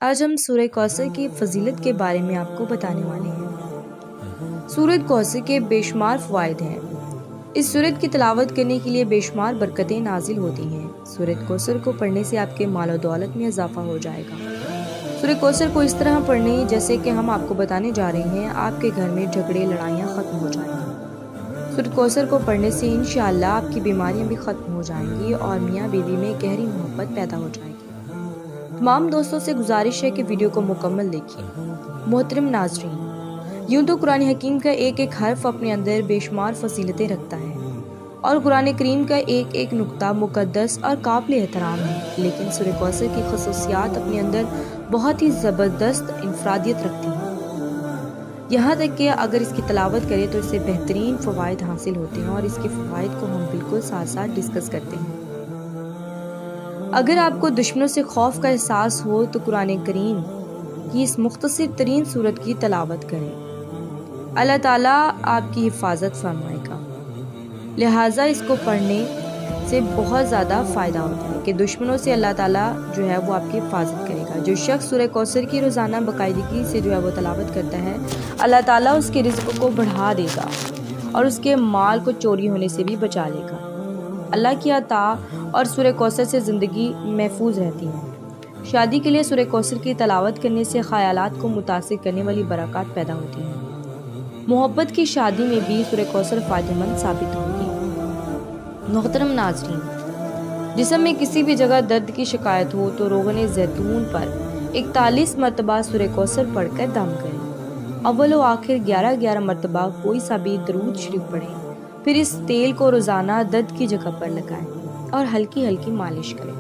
آج ہم سورہ کوثر کی فضیلت کے بارے میں آپ کو بتانے والے ہیں۔ سورہ کوثر کے بے شمار فوائد ہیں۔ اس سورت کی تلاوت کرنے کے لیے بے شمار برکتیں نازل ہوتی ہیں۔ سورہ کوثر کو پڑھنے سے آپ کے مال و دولت میں اضافہ ہو جائے گا۔ سورہ کوثر کو اس طرح پڑھنے جیسے کہ ہم آپ کو بتانے جا رہے ہیں، آپ کے گھر میں جھگڑے لڑائیاں ختم ہو جائیں گی۔ سورہ کوثر کو پڑھنے سے انشاءاللہ آپ کی بیماریاں بھی ختم ہو جائیں گی اور میاں بیوی میں گہری محبت پیدا ہو جائے گی۔ تمام دوستوں سے گزارش ہے کہ ویڈیو کو مکمل دیکھیں۔ محترم ناظرین، یوں تو قرآن حکیم کا ایک ایک حرف اپنے اندر بے شمار فضیلتیں رکھتا ہے اور قرآن کریم کا ایک ایک نقطہ مقدس اور قابل احترام ہے، لیکن سورہ کوثر کی خصوصیات اپنے اندر بہت ہی زبردست انفرادیت رکھتی ہیں۔ یہاں تک کہ اگر اس کی تلاوت کرے تو اس سے بہترین فوائد حاصل ہوتے ہیں اور اس کے فوائد کو ہم بالکل ساتھ ساتھ ڈسکس کرتے ہیں۔ اگر آپ کو دشمنوں سے خوف کا احساس ہو تو قرآن کریم کی اس مختصر ترین سورت کی تلاوت کریں، اللہ تعالیٰ آپ کی حفاظت فرمائے گا۔ لہٰذا اس کو پڑھنے سے بہت زیادہ فائدہ ہوتا ہے کہ دشمنوں سے اللہ تعالیٰ جو ہے وہ آپ کی حفاظت کرے گا۔ جو شخص سورہ کوثر کی روزانہ باقاعدگی سے جو ہے وہ تلاوت کرتا ہے، اللہ تعالیٰ اس کے رزق کو بڑھا دے گا اور اس کے مال کو چوری ہونے سے بھی بچا لے گا۔ اللہ کی عطا اور سورہ کوثر سے زندگی محفوظ رہتی ہے۔ شادی کے لیے سورہ کوثر کی تلاوت کرنے سے خیالات کو متاثر کرنے والی برکات پیدا ہوتی ہیں۔ محبت کی شادی میں بھی سورہ کوثر فائدہ مند ثابت ہوگی۔ محترم ناظرین، جسم میں کسی بھی جگہ درد کی شکایت ہو تو روغن زیتون پر 41 مرتبہ سورہ کوثر پڑھ کر دم کریں۔ اول و آخر 11 مرتبہ کوئی سا بھی درود شریف پڑھیں، پھر اس تیل کو روزانہ درد کی جگہ پر لگائیں اور ہلکی ہلکی مالش کریں۔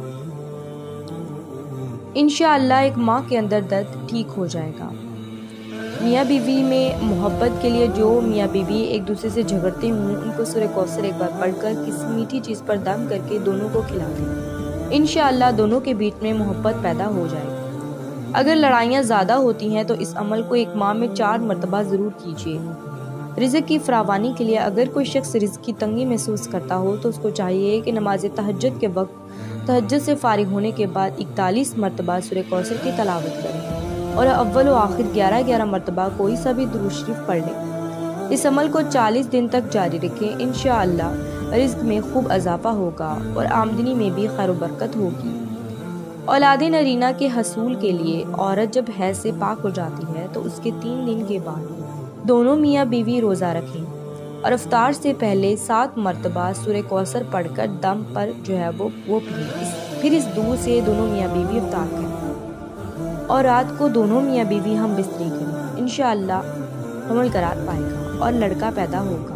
انشاءاللہ ایک ماہ کے اندر درد ٹھیک ہو جائے گا۔ میاں بیوی میں محبت کے لیے جو میاں بیوی ایک دوسرے سے جھگڑتے ہوں، ان کو سورہ کوثر ایک بار پڑھ کر کسی میٹھی چیز پر دم کر کے دونوں کو کھلا دیں۔ انشاءاللہ دونوں کے بیچ میں محبت پیدا ہو جائے گی۔ اگر لڑائیاں زیادہ ہوتی ہیں تو اس عمل کو ایک ماہ میں 4 مرتبہ ضرور کیجیے۔ رزق کی فراوانی کے لیے اگر کوئی شخص رزق کی تنگی محسوس کرتا ہو تو اس کو چاہیے کہ نماز تہجد کے وقت تہجد سے فارغ ہونے کے بعد 41 مرتبہ سورہ کوثر کی تلاوت کریں اور اول و آخر 11 مرتبہ کوئی سا بھی درود شریف پڑھ لیں۔ اس عمل کو 40 دن تک جاری رکھیں۔ انشاءاللہ رزق میں خوب اضافہ ہوگا اور آمدنی میں بھی خیر و برکت ہوگی۔ اولاد نرینہ کے حصول کے لیے عورت جب حیض سے پاک ہو جاتی ہے تو اس کے 3 دن کے بعد دونوں میاں بیوی روزہ رکھیں اور افطار سے پہلے 7 مرتبہ سورہ کوثر پڑھ کر دم پر جو ہے وہ پئیں۔ پھر اس دودھ سے دونوں میاں بیوی افطار کریں اور رات کو دونوں میاں بیوی ہم بستری کریں۔ انشاءاللہ حمل قرار پائے گا اور لڑکا پیدا ہوگا۔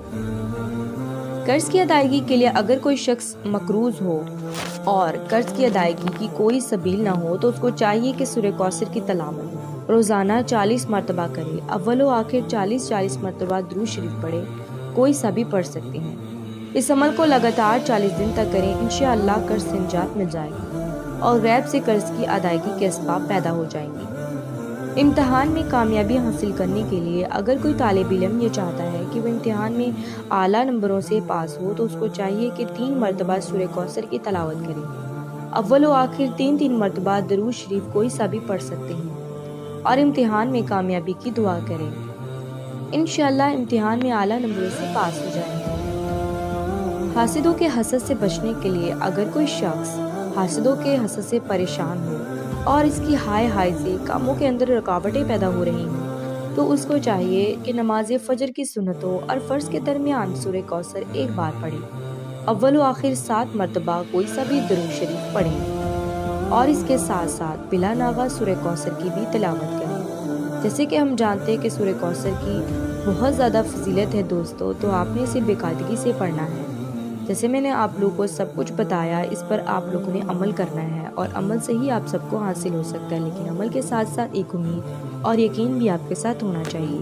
قرض کی ادائیگی کے لیے اگر کوئی شخص مقروض ہو اور قرض کی ادائیگی کی کوئی سبیل نہ ہو تو اس کو چاہیے کہ سورہ کوثر کی تلاوت روزانہ 40 مرتبہ کرے۔ اول و آخر 40 مرتبہ درود شریف پڑھے، کوئی سا بھی پڑھ سکتے ہیں۔ اس عمل کو لگاتار 40 دن تک کریں۔ انشاءاللہ قرض سے نجات مل جائے گی اور غیب سے قرض کی ادائیگی کے اسباب پیدا ہو جائیں گے۔ امتحان میں کامیابی حاصل کرنے کے لیے اگر کوئی طالب علم یہ چاہتا ہے کہ وہ امتحان میں اعلیٰ نمبروں سے پاس ہو تو اس کو چاہیے کہ 3 مرتبہ سورہ کوثر کی تلاوت کرے۔ اول و آخر 3 مرتبہ درود شریف کوئی سا بھی پڑھ سکتے ہیں اور امتحان میں کامیابی کی دعا کریں۔ انشاءاللہ امتحان میں اعلیٰ نمبروں سے پاس ہو جائیں گے۔ حاسدوں کے حسد سے بچنے کے لیے اگر کوئی شخص حاسدوں کے حسد سے پریشان ہو اور اس کی ہائے سے کاموں کے اندر رکاوٹیں پیدا ہو رہی ہوں تو اس کو چاہیے کہ نماز فجر کی سنتوں اور فرض کے درمیان سورہ کوثر ایک بار پڑھے۔ اول و آخر 7 مرتبہ کوئی سا بھی درود شریف پڑھیں اور اس کے ساتھ ساتھ بلا ناغہ سورہ کوثر کی بھی تلاوت کریں۔ جیسے کہ ہم جانتے ہیں کہ سورہ کوثر کی بہت زیادہ فضیلت ہے دوستو، تو آپ نے اسے باقاعدگی سے پڑھنا ہے۔ جیسے میں نے آپ لوگوں کو سب کچھ بتایا، اس پر آپ لوگوں نے عمل کرنا ہے اور عمل سے ہی آپ سب کو حاصل ہو سکتا ہے، لیکن عمل کے ساتھ ساتھ ایک امید اور یقین بھی آپ کے ساتھ ہونا چاہیے۔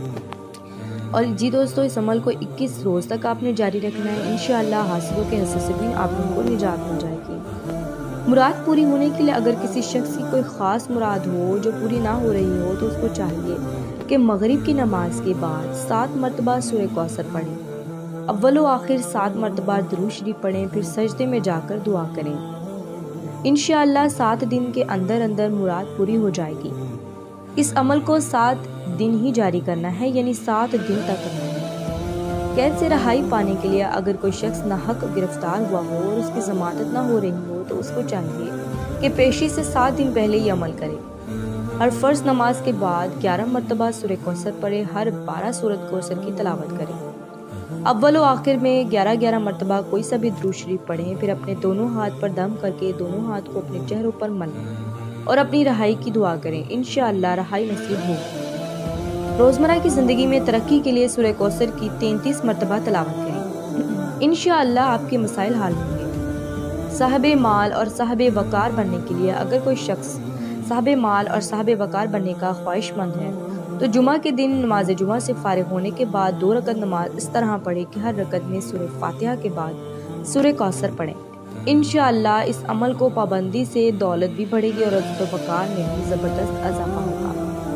اور جی دوستو، اس عمل کو 21 روز تک آپ نے جاری رکھنا ہے۔ انشاءاللہ حاسدوں کے حسد سے بھی آپ لوگوں کو نجات مل جائے گی۔ مراد پوری ہونے کے لیے اگر کسی شخص کی کوئی خاص مراد ہو جو پوری نہ ہو رہی ہو تو اس کو چاہیے کہ مغرب کی نماز کے بعد 7 مرتبہ سورہ کوثر پڑھیں، اول و آخر 7 مرتبہ درود شریف پڑھیں، پھر سجدے میں جا کر دعا کریں۔ انشاءاللہ 7 دن کے اندر اندر مراد پوری ہو جائے گی۔ اس عمل کو 7 دن ہی جاری کرنا ہے، یعنی 7 دن تک کرنا ہے۔ قید سے رہائی پانے کے لیے اگر کوئی شخص ناحق گرفتار ہوا ہو اور اس کی ضمانت نہ ہو رہی ہو تو اس کو چاہیے کہ پیشی سے 7 دن پہلے یہ عمل کرے۔ ہر فرض نماز کے بعد 11 مرتبہ سورہ کوثر پڑھے، ہر 12 سورۃ کوثر کی تلاوت کرے۔ اول و آخر میں 11 مرتبہ کوئی سا بھی درود شریف پڑھیں، پھر اپنے دونوں ہاتھ پر دم کر کے دونوں ہاتھ کو اپنے چہروں پر ملیں اور اپنی رہائی کی دعا کریں، انشاءاللہ رہائی نصیب ہوگی۔ روزمرہ کی زندگی میں ترقی کے لیے سورہ کوثر کی 33 مرتبہ تلاوت کریں، انشاءاللہ آپ کے مسائل حل ہوں گے۔ صاحب مال اور صاحب وقار بننے کے لیے اگر کوئی شخص صاحب مال اور صاحب وقار بننے کا خواہش مند ہے تو جمعہ کے دن نماز جمعہ سے فارغ ہونے کے بعد 2 رکعت نماز اس طرح پڑھے کہ ہر رکعت میں سورہ فاتحہ کے بعد سورہ کوثر پڑھیں۔ انشاءاللہ اس عمل کو پابندی سے دولت بھی بڑھے گی اور عزت و وقار میں بھی زبردست اضافہ ہوگا۔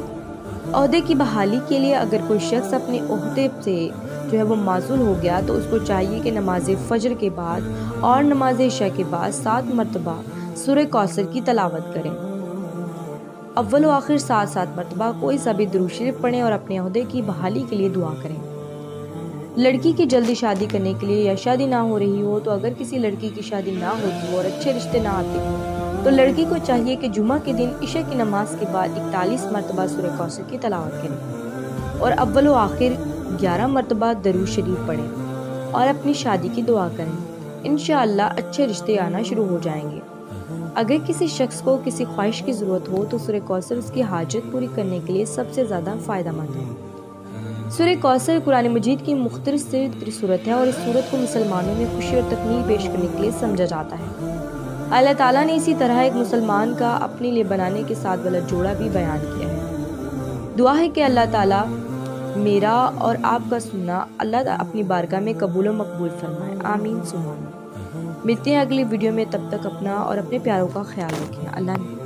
عہدے کی بحالی کے لیے اگر کوئی شخص اپنے عہدے سے وہ معزول ہو گیا تو اس کو چاہیے کہ نماز فجر کے بعد اور نماز عشاء کے بعد 7 مرتبہ سورہ کوثر کی تلاوت کریں۔ اول و آخر 7 مرتبہ کوئی سا بھی درود شریف پڑھیں اور اپنے عہدے کی بحالی کے لیے دعا کریں۔ لڑکی کی جلدی شادی کرنے کے لیے یا شادی نہ ہو رہی ہو تو اگر کسی لڑکی کی شادی نہ ہوتی ہو اور اچھے رشتے نہ آتے ہوں تو لڑکی کو چاہیے کہ جمعہ کے دن عشاء کی نماز کے بعد 41 مرتبہ سورہ کوثر کی تلاوت کریں اور اول و آخر 11 مرتبہ درود شریف پڑھیں اور اپنی شادی کی دعا کریں، انشاءاللہ اچھے رشتے آنا شروع ہو جائیں گے۔ اگر کسی شخص کو کسی خواہش کی ضرورت ہو تو سورہ کوثر اس کی حاجت پوری کرنے کے لیے سب سے زیادہ فائدہ مند ہے۔ سورہ کوثر قرآن مجید کی مختصر صورت ہے اور اس صورت کو مسلمانوں میں خوشی اور تکمیل پیش کرنے کے لیے سمجھا جاتا ہے۔ اللہ تعالیٰ نے اسی طرح ایک مسلمان کا اپنے لیے بنانے کے ساتھ والا جوڑا بھی بیان کیا ہے۔ دعا ہے کہ اللہ تعالیٰ میرا اور آپ کا سننا اللہ اپنی بارگاہ میں قبول و مقبول فرمائے، آمین ثم آمین۔ ملتے ہیں اگلی ویڈیو میں، تب تک اپنا اور اپنے پیاروں کا خیال رکھیں۔ اللہ